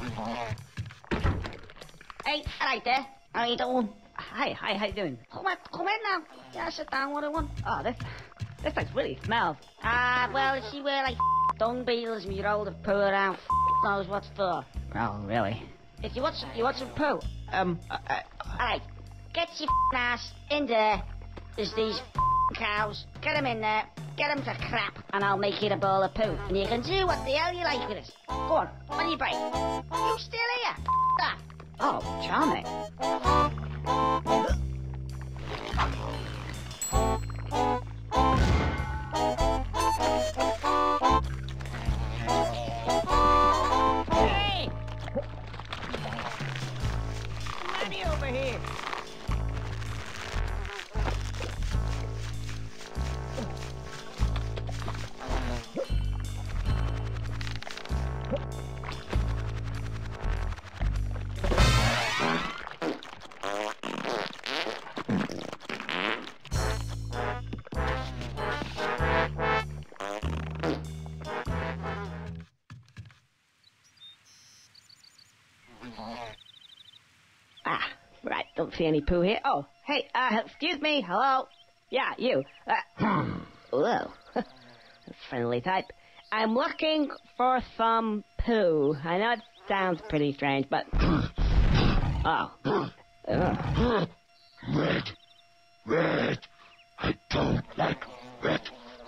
Hey, alright there. How you doing? Hi, how you doing? Come in now. Yeah, sit down, what I want. Oh, this place really smells. Well, see where like dung beetles and you roll the poo around, knows what's for. Oh, really? If you want some poo? Alright, get your ass in there. There's these cows. Get them in there. Get them to crap, and I'll make you a bowl of poo. And you can do what the hell you like with it. Go on your break. You still here? That. Oh, charming. Hey! Money over here. Right, don't see any poo here. Oh, hey, excuse me, hello? Yeah, you. Whoa, friendly type. I'm looking for some poo. I know it sounds pretty strange, but... Oh. Red. I don't like red.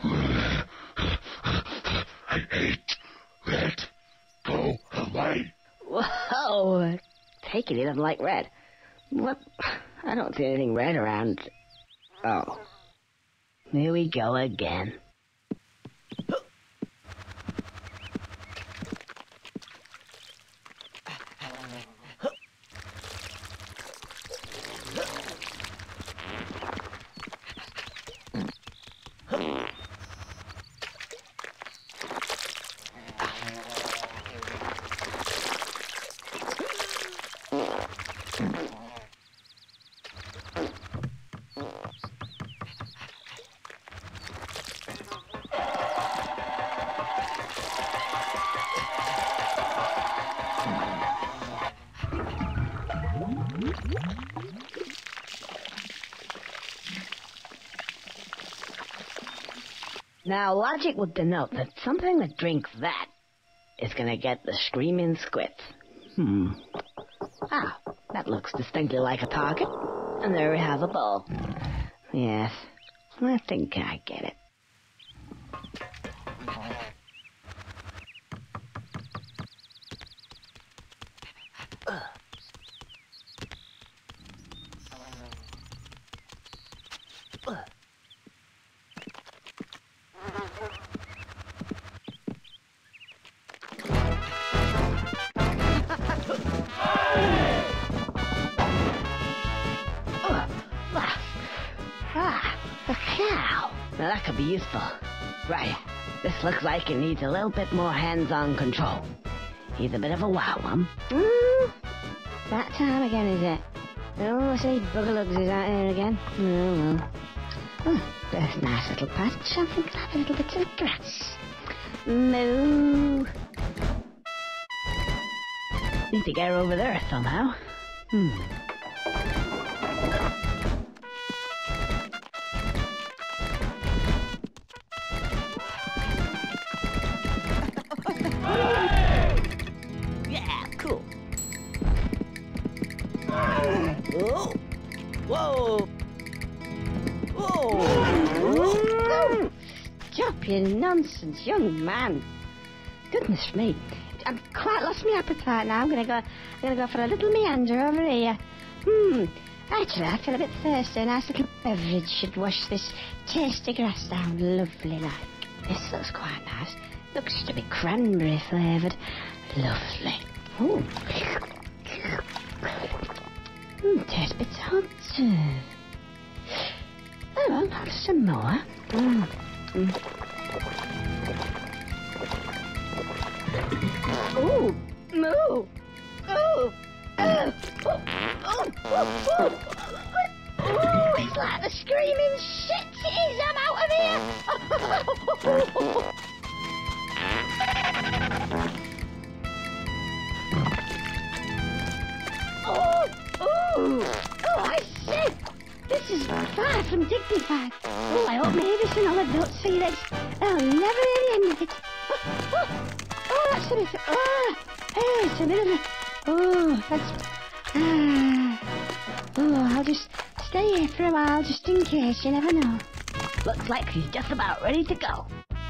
I hate red. Go away. Whoa, take it, he doesn't like red. What? I don't see anything red around. Oh. Here we go again. Now, logic would denote that something that drinks that is gonna get the screaming squits. Ah, that looks distinctly like a target. And there we have a bowl. Yes, I think I get it. A cow. Now that could be useful. Right. This looks like it needs a little bit more hands-on control. He's a bit of a wow, that time again, is it? Oh, I see buggerlugs is out here again. Oh, well. Oh, there's a nice little patch. I think I'll have a little bit of grass. Moo. Need to get her over there somehow. Yeah, cool. Oh. Whoa. Whoa. Stop your nonsense, young man. Goodness me. I've quite lost my appetite now. I'm gonna go for a little meander over here. Actually, I feel a bit thirsty. A nice little beverage should wash this tasty grass down lovely like. This looks quite nice. Looks to be cranberry flavoured. Lovely. Ooh. Tastes a bit hot too. Oh, well, have some more. Ooh, moo! Ooh! Oh! Oh, it's like the screaming shit it is! I'm out of here! Oh, I say! This is far from dignified. Oh, I hope Mavis and Olive don't see this. They'll never hear the end of it. Oh, that's a bit... Oh, it's a bit of a... Oh, that's... Oh, I'll just stay here for a while, just in case, you never know. Looks like he's just about ready to go.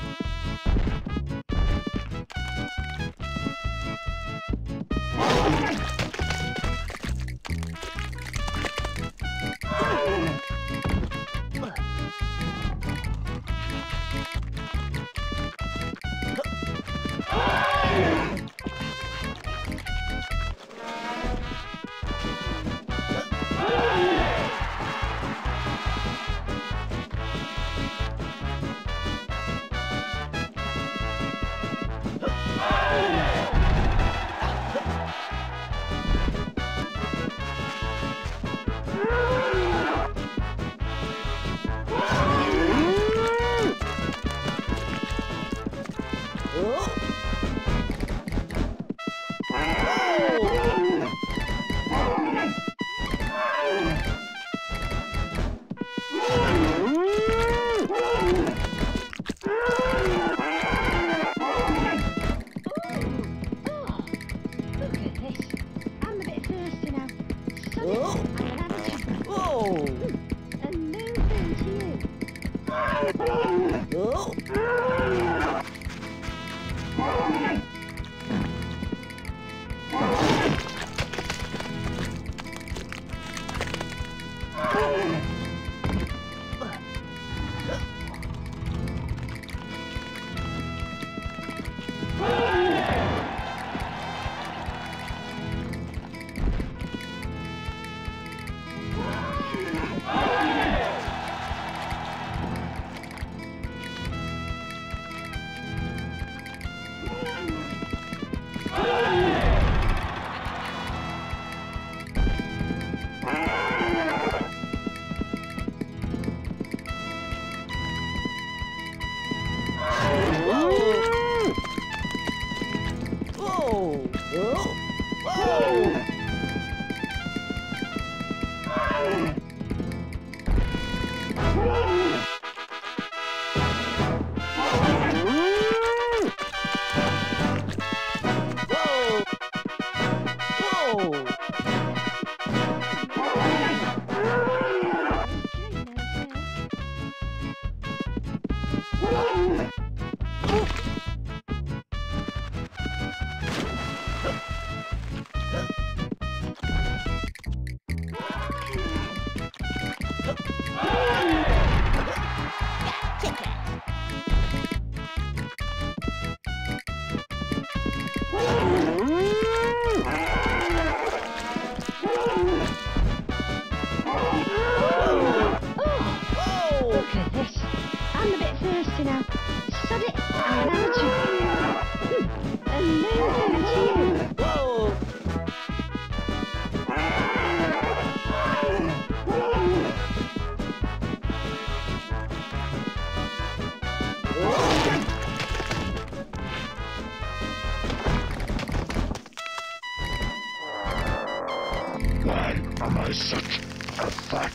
Why am I such a fat?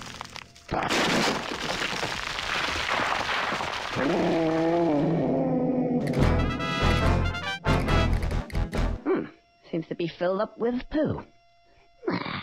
Seems to be filled up with poo.